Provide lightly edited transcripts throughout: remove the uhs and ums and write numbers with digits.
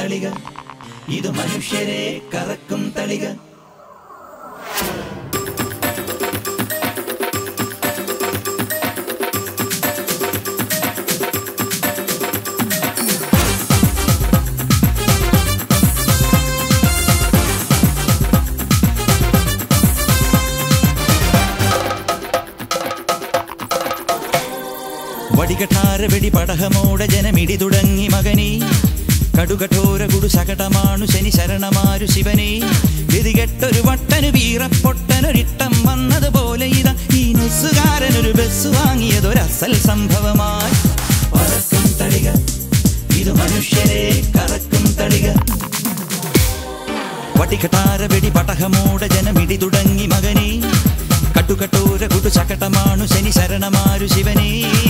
തളിക ഇത് മനുഷ്യരെ കറക്കും തളിക വടികഠാര വെടി പടഹമോടെ ജനമിടി തുടങ്ങി മകനീ കടുകഠോര കുടു ശകടമാണു ശനി ശരണമാരു ശിവനേ ഗതികെട്ടൊരു വട്ടനു വീറപ്പൊട്ടനൊരിട്ടം വന്നതുപോലെ ഇതാ ഈ നുസുകാരനൊരു ബസ് വാങ്ങിയതൊരസൽ സംഭവമായി പറക്കും തളിക ഇത് മനുഷ്യരെ കറക്കും തളിക വടികഠാര വെടി പടഹമോടെ ജനമിടി തുടങ്ങി മകനീ കടുകഠോര കുടു ശകടമാണു ശനി ശരണമാരു ശിവനേ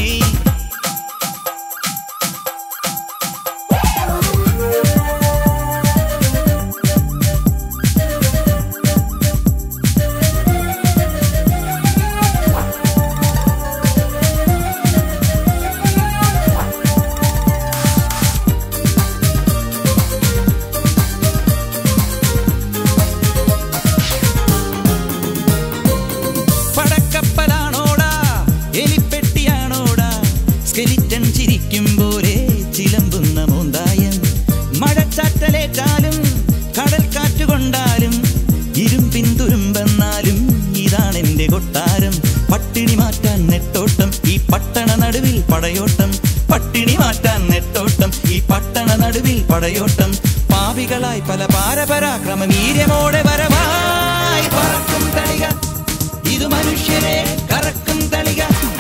മഴച്ചാറ്റലേറ്റാലും കടൽ കാറ്റുകൊണ്ടാലും ഇരുമ്പിന്തുരുമ്പെന്നാലും ഇതാണെന്റെ കൊട്ടാരം പട്ടിണി മാറ്റാൻ നെട്ടോട്ടം ഈ പട്ടണ നടുവിൽ പടയോട്ടം പട്ടിണി മാറ്റാൻ നെട്ടോട്ടം ഈ പട്ടണ നടുവിൽ പടയോട്ടം പാപികളായി പല പാരപരാക്രമ വീര്യമോടെ വരവായി പറക്കും തളിക ഇത് മനുഷ്യരെ കറക്കും തളിക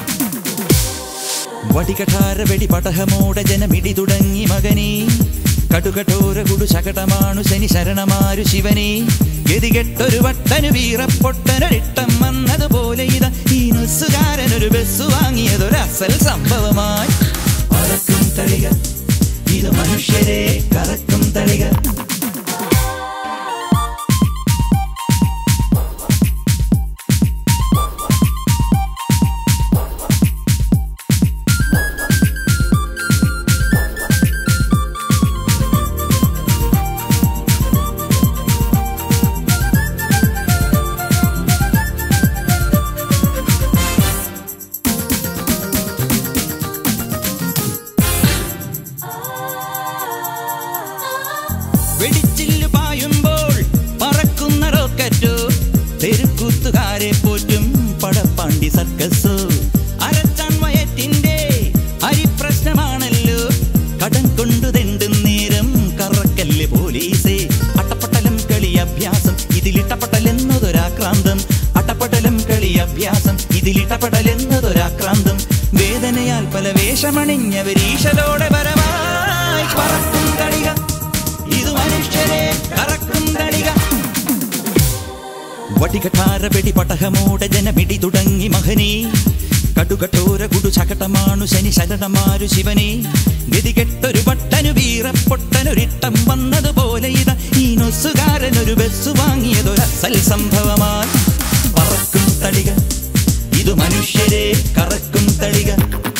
വടികഠാര വെടി പടഹമോടെ ജനമിടി തുടങ്ങി മകനീ കടുകഠോര കുടു ശകടമാണു ശനി ശരണമാരു ശിവനേ ഗതികെട്ടൊരു വട്ടനു വീറപ്പൊട്ടനൊരിട്ടം വന്നതുപോലെ ഇതാ ഈ നുസുകാരനൊരു ബസ് വാങ്ങിയതൊരസൽ സംഭവമായി പറക്കും തളിക ഇത് മനുഷ്യരെ കറക്കും തളിക വെടിച്ചില്ലു പായുമ്പോൾ പറക്കുന്ന റോക്കറ്റോ തെരുക്കൂത്തുകാരെ പോറ്റും പടപ്പാണ്ടി സർക്കസോ അരച്ചാൻ വയറ്റിന്റെ അരിപ്രശ്നമാണല്ലോ കടം കൊണ്ടു തെണ്ടും നേരം കറക്കല്ല് പോലീസേ അട്ടപ്പട്ടലം കളി അഭ്യാസം ഇതിലിട്ടപ്പട്ടലെന്നതൊരാക്രാന്തം അട്ടപ്പട്ടലം കളി അഭ്യാസം ഇതിലിട്ടപ്പട്ടലെന്നതൊരാക്രാന്തം വേദനയാൽ പല വേഷമണിഞ്ഞവരീശലോടെ വരവായി പറക്കും തളിക ഇത് മനുഷ്യരെ കറക്കും തളിക വടികഠാര വെടി പടഹമോടെ ജനമിടി തുടങ്ങി മഹനീ കടുകഠോര കുടു ശകടമാണു ശനി ശരണമാരു ശിവനേ ഗതികെട്ടൊരു വട്ടനു വീറപ്പൊട്ടനൊരിട്ടം വന്നതുപോലെ ഇതാ ഈ നൊസുകാരനൊരു ബസ് വാങ്ങിയതൊരസൽ സംഭവമായി പറക്കും തളിക ഇത് മനുഷ്യരെ കറക്കും തളിക